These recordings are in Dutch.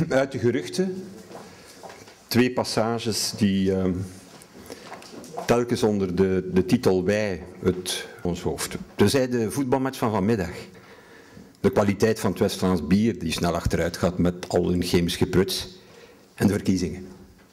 uit de geruchten 2 passages die telkens onder de titel Wij het ons hoofd. Tenzij de voetbalmatch van vanmiddag. De kwaliteit van het West-Vlaams bier die snel achteruit gaat met al hun chemisch gepruts. En de verkiezingen.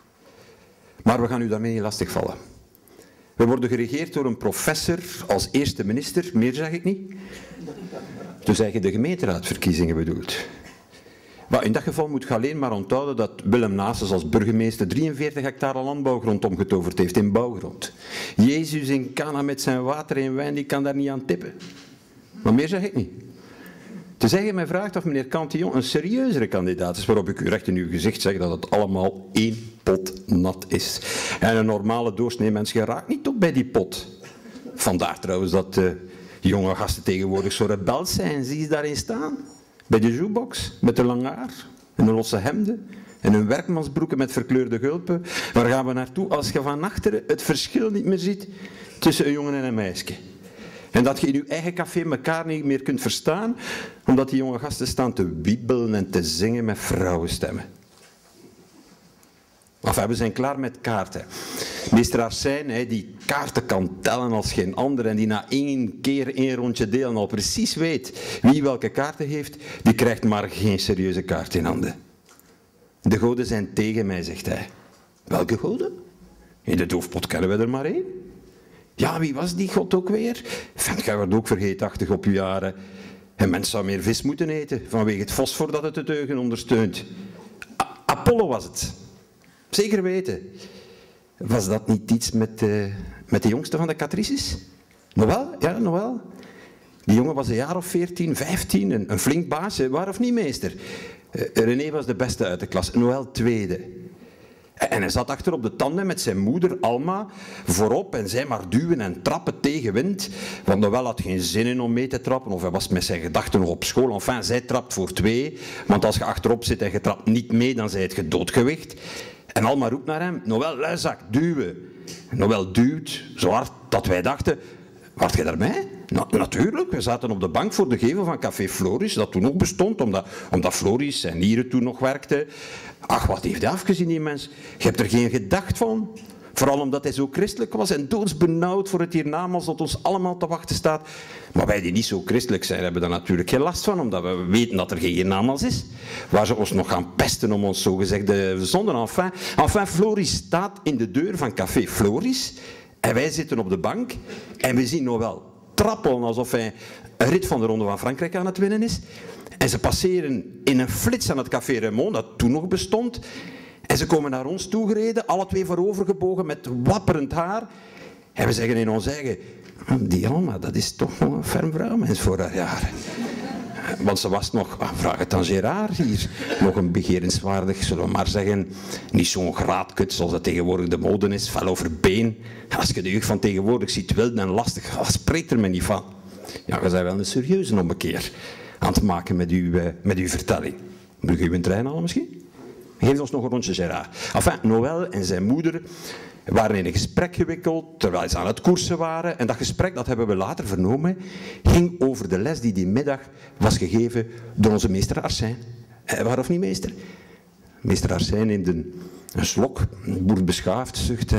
Maar we gaan u daarmee niet lastigvallen. We worden geregeerd door een professor als eerste minister, meer zeg ik niet. Dus je de gemeenteraadsverkiezingen bedoelt. Maar in dat geval moet je alleen maar onthouden dat Willem Naessens als burgemeester 43 hectare landbouwgrond omgetoverd heeft in bouwgrond. Jezus in Cana met zijn water en wijn, die kan daar niet aan tippen. Maar meer zeg ik niet. Tenzij je mij vraagt of meneer Cantillon een serieuzere kandidaat is, waarop ik u recht in uw gezicht zeg dat het allemaal 1 pot nat is. En een normale doorsnee mens geraakt niet op bij die pot. Vandaar trouwens dat jonge gasten tegenwoordig zo rebels zijn. Zie je daarin staan? Bij de jukebox, met een lang haar en een losse hemden en een werkmansbroeken met verkleurde gulpen. Waar gaan we naartoe als je van achteren het verschil niet meer ziet tussen een jongen en een meisje? En dat je in je eigen café elkaar niet meer kunt verstaan, omdat die jonge gasten staan te wiebelen en te zingen met vrouwenstemmen. Enfin, we zijn klaar met kaarten. Meester Arsijn, die kaarten kan tellen als geen ander en die na 1 keer 1 rondje delen al precies weet wie welke kaarten heeft, die krijgt maar geen serieuze kaart in handen. De goden zijn tegen mij, zegt hij. Welke goden? In de doofpot kennen we er maar 1. Ja, wie was die god ook weer? Vent, jij wordt ook vergeetachtig op je jaren. Een mens zou meer vis moeten eten, vanwege het fosfor dat het de deugen ondersteunt. Apollo was het. Zeker weten. Was dat niet iets met de jongste van de Catrices? Noël? Ja, Noël. Die jongen was een jaar of 14, 15, een flink baasje, waar of niet, meester? René was de beste uit de klas, Noël tweede. En hij zat achter op de tanden met zijn moeder, Alma, voorop en zij maar duwen en trappen tegen wind. Want Noël had geen zin in om mee te trappen, of hij was met zijn gedachten nog op school. Enfin, zij trapt voor 2, want als je achterop zit en je trapt niet mee, dan zij het gedoodgewicht. En Alma roept naar hem, Noël, luizak, duwen. Noël duwt, zo hard dat wij dachten, wart jij daarbij? Natuurlijk, we zaten op de bank voor de gevel van Café Floris, dat toen nog bestond, omdat Floris zijn nieren toen nog werkte. Ach, wat heeft hij afgezien, die mens? Je hebt er geen gedacht van. Vooral omdat hij zo christelijk was en doodsbenauwd voor het hiernamaals dat ons allemaal te wachten staat. Maar wij die niet zo christelijk zijn, hebben daar natuurlijk geen last van, omdat we weten dat er geen hiernamaals is. Waar ze ons nog gaan pesten om ons zogezegde zonden. Enfin, Floris staat in de deur van Café Floris en wij zitten op de bank en we zien Noël trappelen alsof hij een rit van de Ronde van Frankrijk aan het winnen is. En ze passeren in een flits aan het Café Raymond, dat toen nog bestond. En ze komen naar ons toegereden, alle 2 voorovergebogen met wapperend haar. En we zeggen in ons eigen, die Alma, dat is toch nog een ferm vrouwmens voor haar jaren. Want ze was nog, vraag het aan Gérard hier, nog een begerenswaardig, zullen we maar zeggen, niet zo'n graadkut zoals dat tegenwoordig de mode is, fel over been. Als je de jeugd van tegenwoordig ziet, wild en lastig, wat spreekt er me niet van? Ja, je bent wel een serieuze ommekeer aan het maken met uw vertelling. Moet je uw trein halen misschien? Geef ons nog een rondje, Gérard. Enfin, Noël en zijn moeder waren in een gesprek gewikkeld terwijl ze aan het koersen waren. En dat gesprek, dat hebben we later vernomen, ging over de les die middag was gegeven door onze meester Arsijn. Waar of niet, meester? Meester Arsijn neemt een slok, boert beschaafd, zucht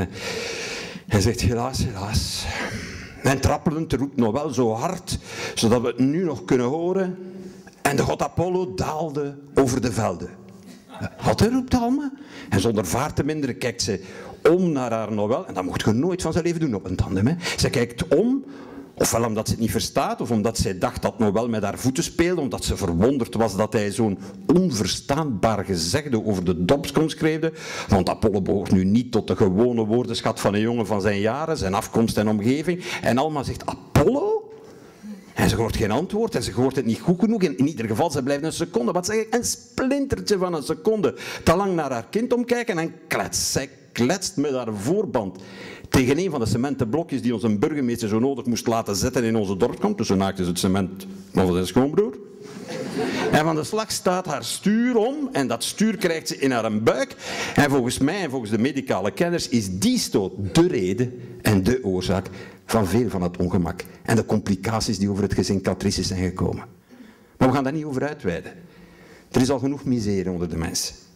en zegt helaas, helaas. En trappelend roept Noël zo hard, zodat we het nu nog kunnen horen. En de god Apollo daalde over de velden. Wat roept Alma? En zonder vaart te minderen kijkt ze om naar haar Noël. En dat mocht je nooit van zijn leven doen op een tandem. Hè. Ze kijkt om, ofwel omdat ze het niet verstaat, of omdat zij dacht dat Noël met haar voeten speelde, omdat ze verwonderd was dat hij zo'n onverstaanbaar gezegde over de dobskom schreefde. Want Apollo behoort nu niet tot de gewone woordenschat van een jongen van zijn jaren, zijn afkomst en omgeving. En Alma zegt, Apollo? En ze hoort geen antwoord en ze hoort het niet goed genoeg. In ieder geval, ze blijft een seconde, wat zeg ik, een splintertje van een seconde, te lang naar haar kind omkijken en klets. Zij kletst met haar voorband tegen een van de cementen blokjes die onze burgemeester zo nodig moest laten zetten in onze dorpskamp. Dus ze naakte het cement van zijn schoonbroer. En van de slag staat haar stuur om en dat stuur krijgt ze in haar buik. En volgens mij en volgens de medicale kenners is die stoot de reden en de oorzaak van veel van het ongemak en de complicaties die over het gezin Catrices zijn gekomen. Maar we gaan daar niet over uitweiden. Er is al genoeg misère onder de mensen.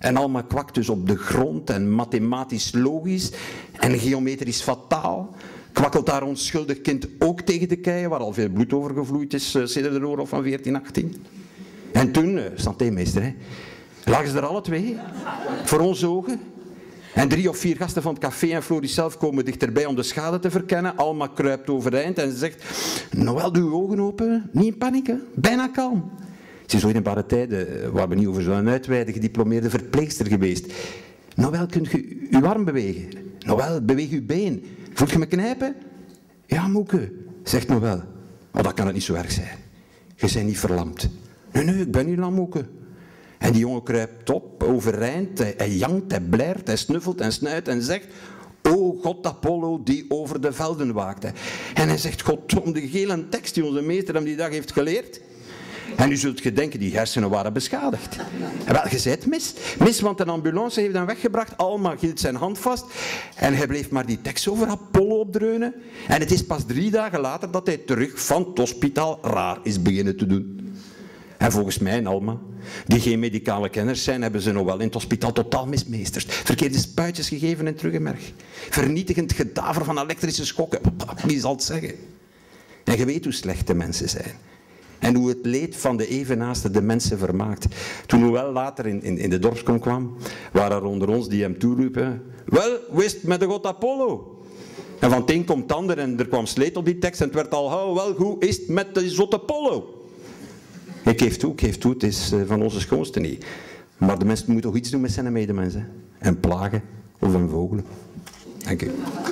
En Alma kwakt dus op de grond en mathematisch logisch en geometrisch fataal. Kwakkelt haar onschuldig kind ook tegen de keien, waar al veel bloed over gevloeid is sinds de oorlog van 1418. En toen, santémeester, lagen ze er alle twee, voor onze ogen. En 3 of 4 gasten van het café en Floris zelf komen dichterbij om de schade te verkennen. Alma kruipt overeind en zegt: Noël, doe je ogen open, niet in paniek, hè? Bijna kalm. Ze is ooit in barre tijden, waar we niet over zullen uitweiden, gediplomeerde verpleegster geweest. Noël, kunt je uw arm bewegen? Noël, beweeg uw been. Voelt je me knijpen? Ja, moeke, zegt Noël. Maar dat kan het niet zo erg zijn. Je bent niet verlamd. Nee, ik ben niet lam, moeke. En die jongen kruipt op, overeind, hij jankt, hij blert, hij snuffelt en snuit en zegt: O God Apollo die over de velden waakte. En hij zegt: God, om de gele tekst die onze meester hem die dag heeft geleerd. En u zult gedenken, die hersenen waren beschadigd. En wel, je zei het mis. Mis, want een ambulance heeft hem weggebracht. Alma hield zijn hand vast. En hij bleef maar die tekst over Apollo opdreunen. En het is pas 3 dagen later dat hij terug van het hospitaal raar is beginnen te doen. En volgens mij en Alma, die geen medicale kenners zijn, hebben ze nog wel in het hospitaal totaal mismeesterd. Verkeerde spuitjes gegeven en teruggemerkt. Vernietigend gedaver van elektrische schokken. Wie zal het zeggen? En je weet hoe slecht de mensen zijn. En hoe het leed van de evenaasten de mensen vermaakt. Toen Noël later in de dorpskom kwam, waren er onder ons die hem toeriepen: Wel, wist met de god Apollo? En van het een komt het ander en er kwam sleet op die tekst en het werd al gauw: Wel, hoe is het met de zotte Apollo? Ik geef toe, het is van onze schoonste niet. Maar de mensen moeten toch iets doen met zijn medemensen. En plagen of een vogelen. Dank u.